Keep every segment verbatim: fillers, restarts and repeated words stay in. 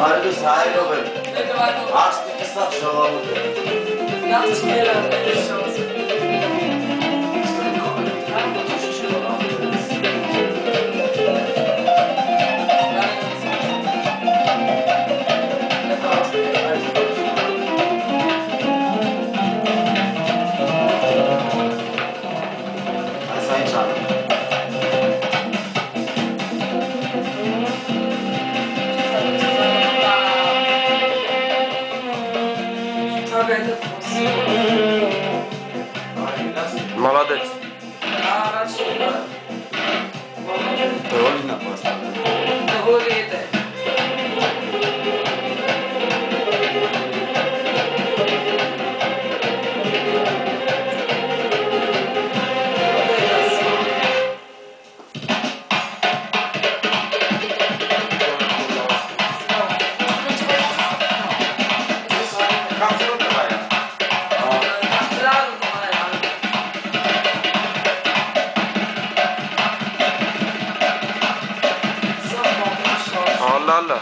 Margus հայրովել, աշտի կսատ ժողավուտ է։ Yaxşı gələn şans. Молодец. Довольно просто. Доволі. Allah Allah.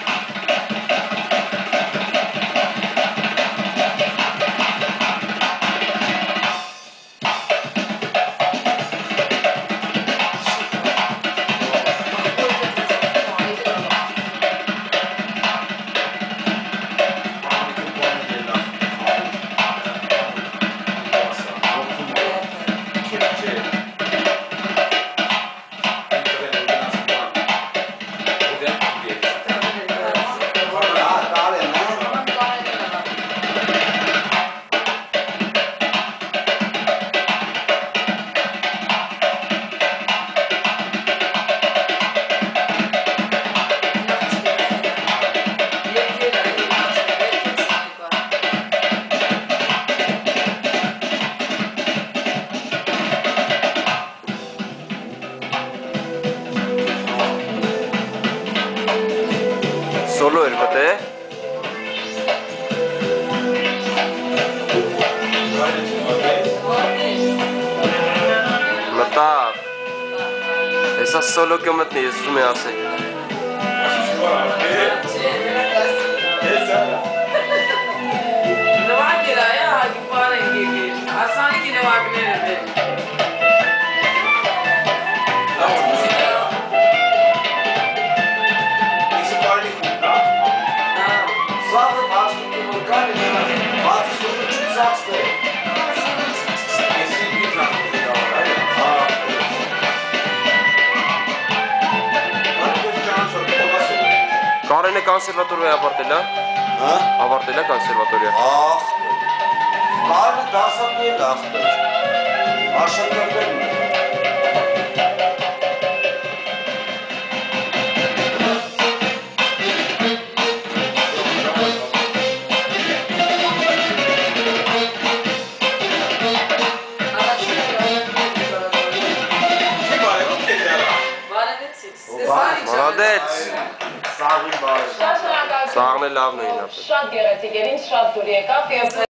Solo el bote. Matar. Esa solo que me tienes, tú me hace. Կարենը կոնսերվատորիա ավարտել է։ Հա? Ավարտել է կոնսերվատորիա։ Ախ։ Կարենը դասատու է ախտեր։ Աշակերտներ ունի։ Молодец։ Սաղին բարի։ Սաղն է լավն է ինապել։ Շատ գեղեցիկ էր, ինձ շատ դուր եկավ, ես